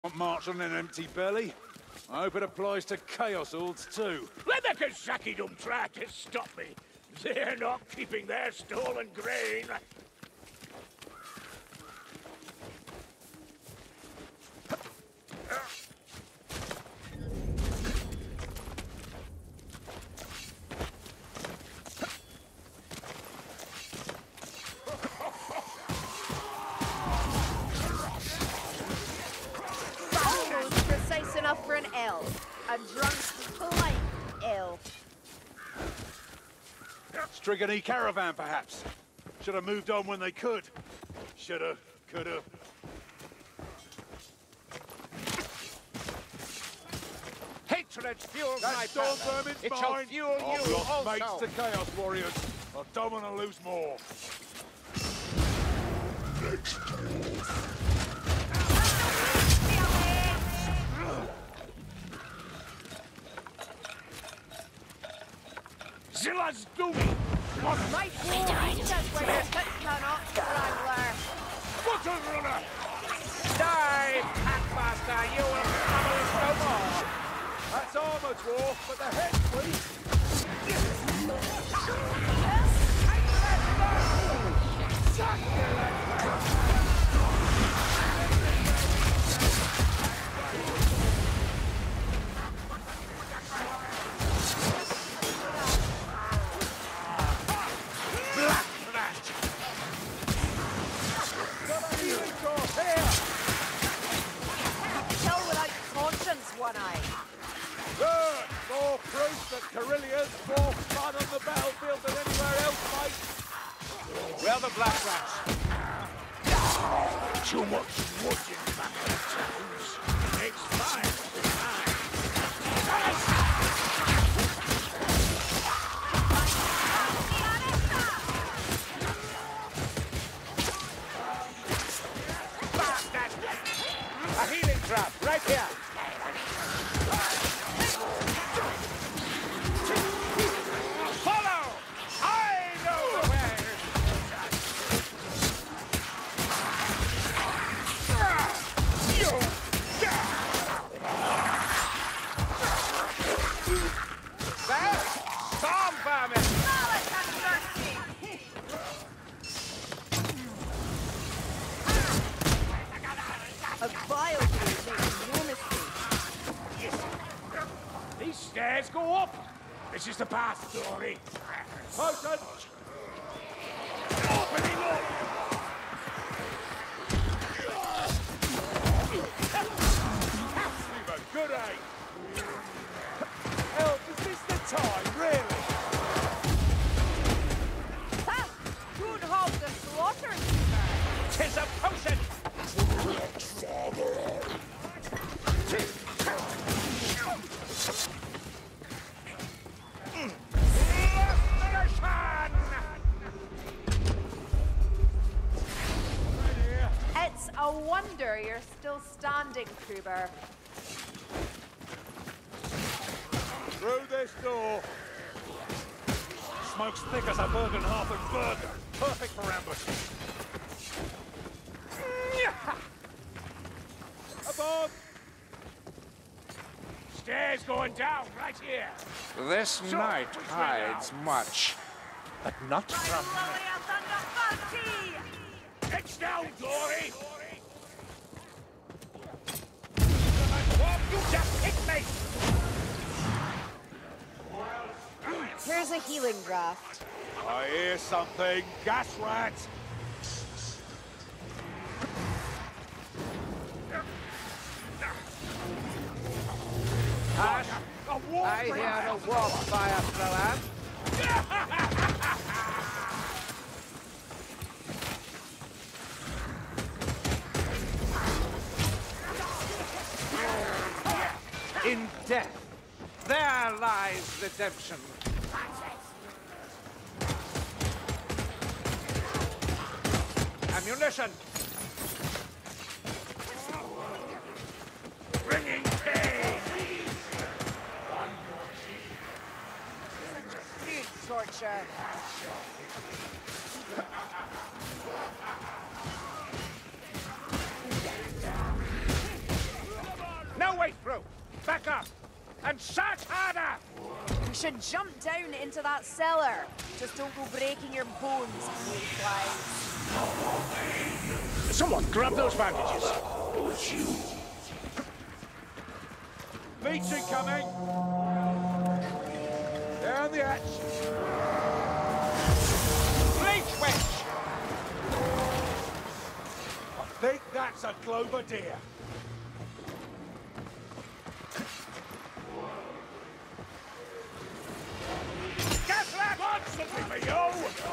March on an empty belly. I hope it applies to Chaos Hordes too. Let the Kazaki don't try to stop me. They're not keeping their stolen grain. Precise enough for an L. A drunk, polite L. Strigony caravan, perhaps. Should have moved on when they could. Shoulda, coulda. Hatred fuels That my storm power. vermin's It mine. shall fuel I've you lost mates also. to Chaos Warriors. I don't want to lose more. Zilla's Goomy! What Right, just where your tits turn up, Strangler. Water runner! Die, Packmaster! You will trouble us no more! That's armor dwarf, but the head, please. Black Flash! Kill without conscience, one eye. Good. More proof that Carilia's more fun on the battlefield than anywhere else, mate. Well, the Black Flash. Too much wood in back of towns. Makes fire. A healing trap, right here. Follow! I know the way. There! Storm vermin! A vile makes no mistake. These stairs go up. This is the path, Dory. Potent. Opening up. Leave a good aim. Help, is this the time, really? Ha! Good hog the slaughter. 'Tis a potion. It's a wonder you're still standing, Kruber. Through this door. Smoke's thick as a Bergenhafen burger. Perfect for ambush. Above. Stairs going down right here. This So, night which way hides now? much, but not from It's down, Dory. You just hit me. Here's a healing draft. I hear something. Gas rat. Ash. A war I hear a warp fire thrower. In death, there lies redemption. Ammunition! bringing pain. Food torture. way through. Back up. And shout harder! You should jump down into that cellar. Just don't go breaking your bones, mayflies. Someone grab those bandages. Leech incoming! Down the hatch! Leech wench! I think that's a Glover deer. Gaslat! Want something for you?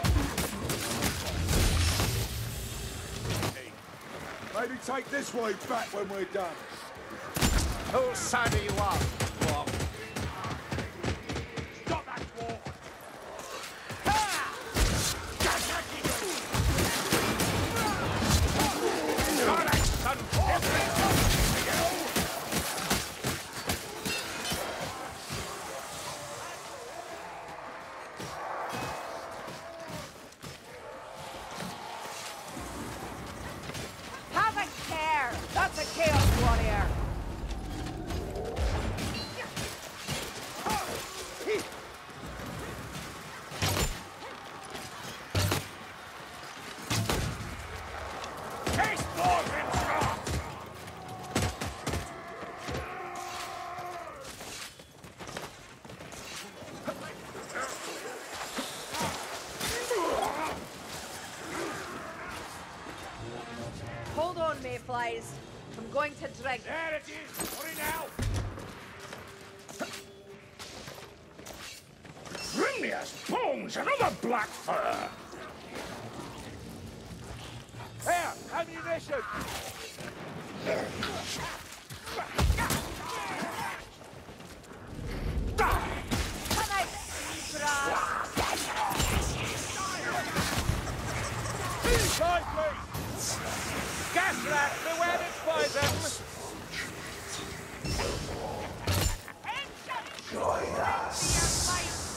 Maybe take this way back when we're done. Whose side are you on? Dwarf? Stop that dwarf! Alright, son. Have a care! That's a chaos warrior! Case Morgan Scott! Hold on, mayflies. I'm going to drink. There it is! Hurry now! Grimnia's bones! Another black fur! Here, ammunition! Come out, Zebra! Side, please! Gasrat, beware its poison! Join us!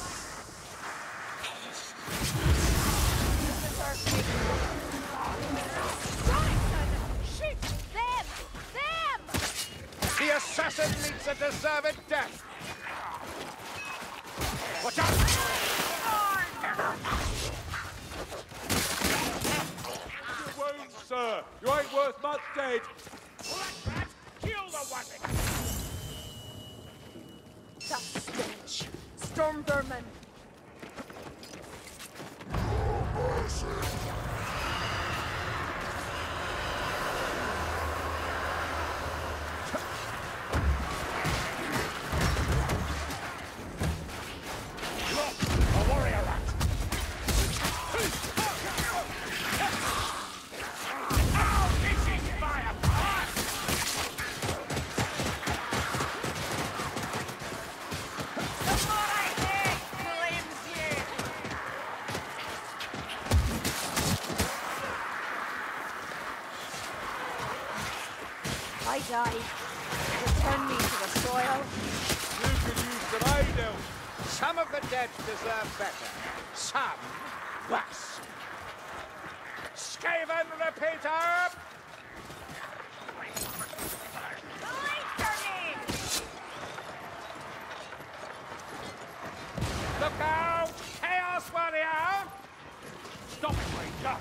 Shoot! Them! Them! The assassin meets a deserved death! Watch out! Your wounds, sir! You ain't worth much dead! Black rat, kill the wagon! That stench! Storm vermin! A warrior rat! Oh, this is fire! The more I hate, claims you! I died. Return me to the soil. You could use some aid help! Some of the dead deserve better. Some worse. Skaven repeater! Look out! Chaos warrior! Stop it, Ranger!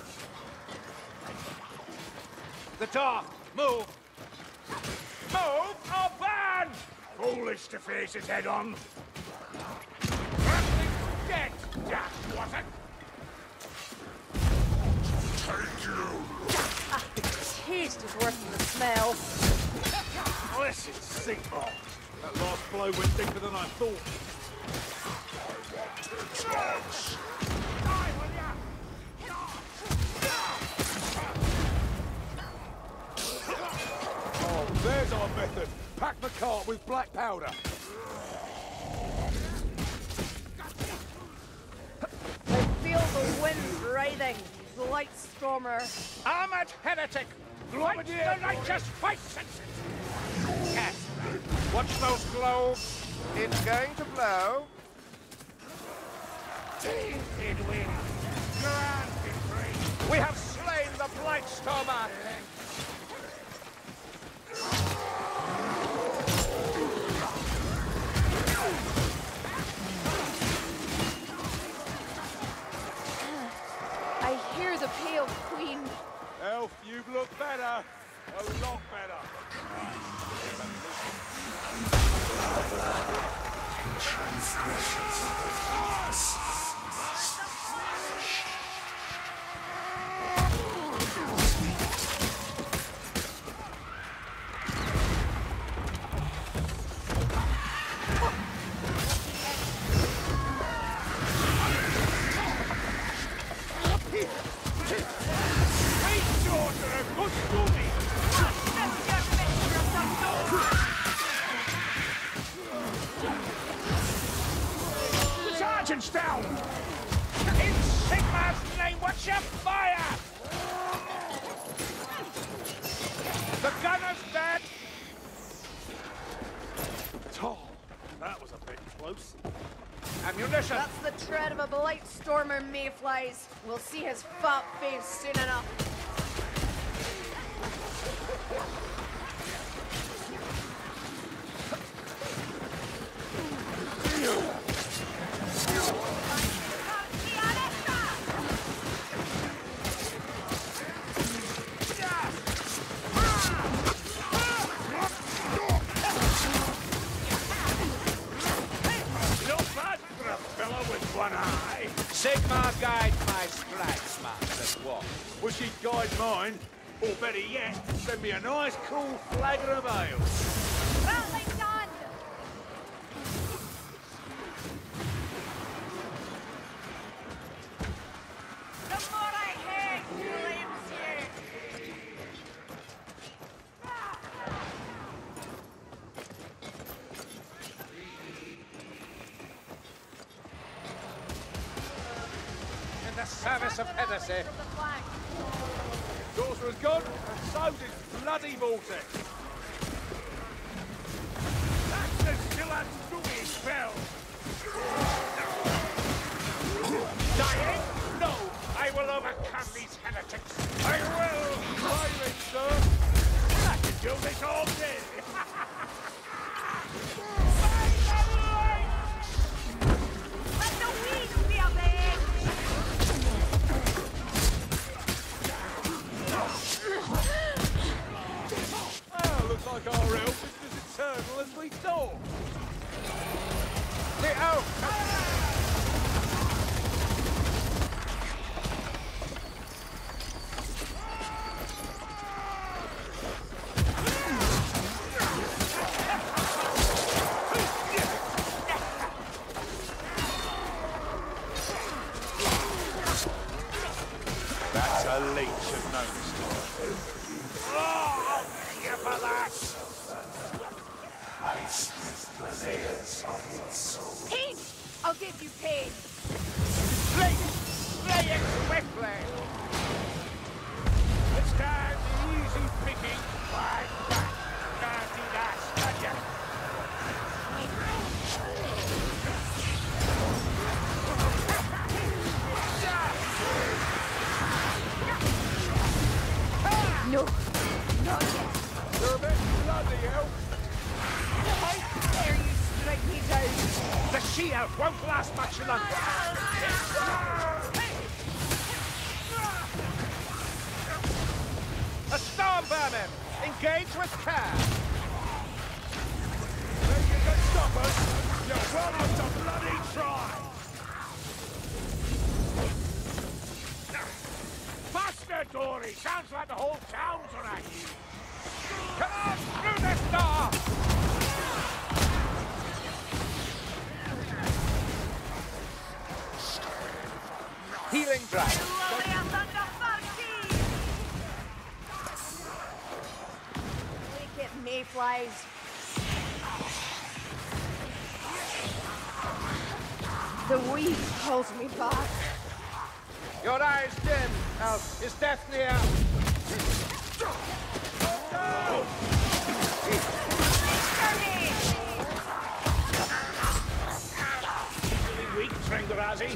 The door! Move! Move or burn! Foolish to face it head on. Something dead, Jack, was it? Ah, the taste is worse than the smell. Blessed Sigmar! That last blow went deeper than I thought. Die, will ya? Oh, there's our method. Pack the cart with black powder. I feel the wind writhing. Blightstormer. Armored heretic! Light the righteous fight senses! Yes. Watch those globes. It's going to blow. Tainted wind. Grant it free. We have slain the Blightstormer. Condition! That's the tread of a blight stormer, mayflies. We'll see his fat face soon enough. Sigmar guides my strikes, Master What? Wish he'd guide mine, or better yet, send me a nice cool flagon of ale. Well done! The more I hate flames here! In the service of Hennessy. From the flank. Sorcerer's gone, and so's his bloody vortex. That's the still has Louis spell. Dying? No! I will overcome these heretics! I will, Tyrant, sir. I can do this all day. Let the weeds be of the edge! Oh, looks like our elf is as eternal as we thought. The oak! That's a leech of notice. Oh, you for that! Pain! I'll give you pain. Slay it swiftly! Let's start the easy picking. Right back! Can't do that, can you? No, not yet. You're a bit bloody, elf. How dare you strike me down? The she-elf won't last much longer! A storm vermin! Engage with care! Think you can stop us? You're welcome to bloody try. Faster, Dory! Sounds like the whole town's on you! Come on, through this door! Healing drive. Wake it, mayflies. The weed pulls me back. Your eyes dim, Elf. Is death near? Weak, Tringarazzi.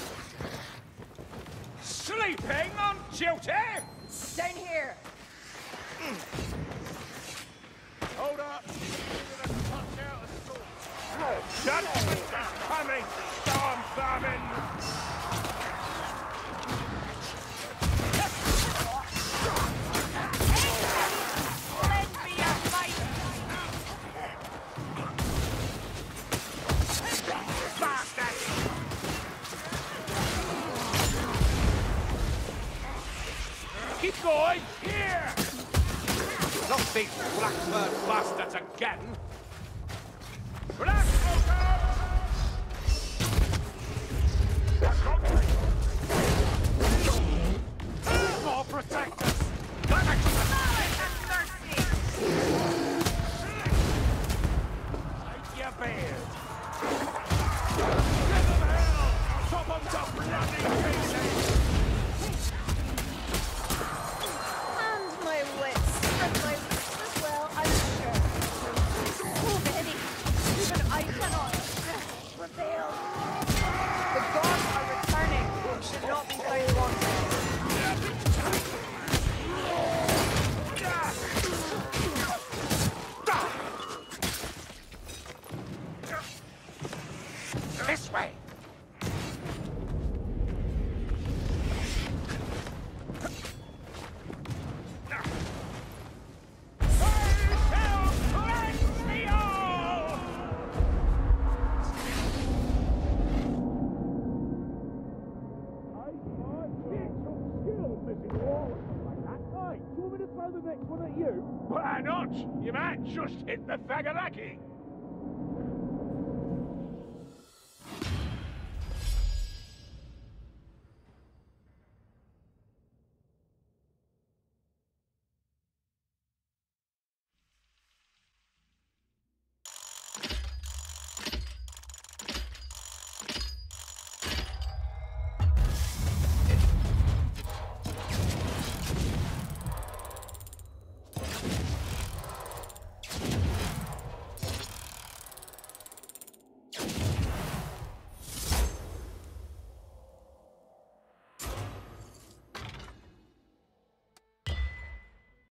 Sleeping on duty? Down here. Hold up. Judgment is coming, storm vermin! Lend me a fight. Bastard! Keep going. Here. Not these blackbird bastards again! Relax, More protectors! Take your beard. Give them hell. Chop them to bloody pieces. And my wits. And my wits as well, I'm sure. So many. Even I cannot prevail. Why not? You might just hit the Thagaraki.